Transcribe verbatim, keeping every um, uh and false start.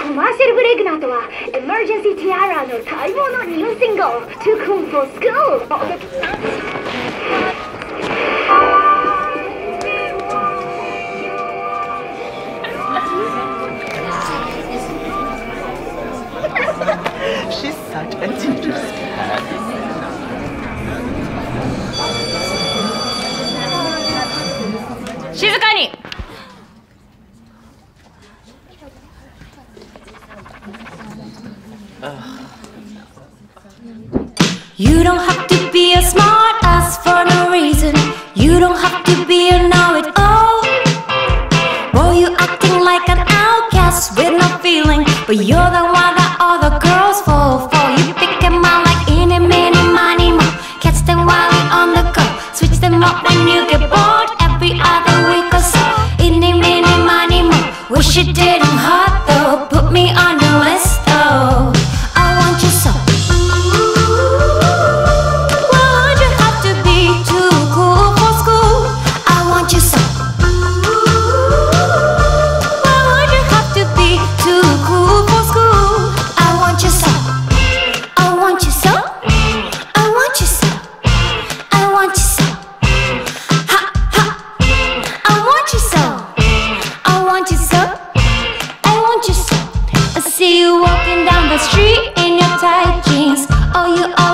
コマーシャルブレイクの後はエマージェンシーティアラの待望のニューシングル「Too Cool for School」お届け。 She's such a ginger cat. Shizukani! You don't have to be a smart ass for no reason. You don't have to be a know-it-all. Boy, you acting like an outcast with no feeling, but you're the one that all the girls fall for. You pick them out like any, mini, money, mo. Catch them while you're on the go. Switch them up when you get bored every other week or so. Any, mini, money, mo. Wish you didn't hurt though. Put me on the list though. I want you so. See you walking down the street in your tight jeans. Oh, you are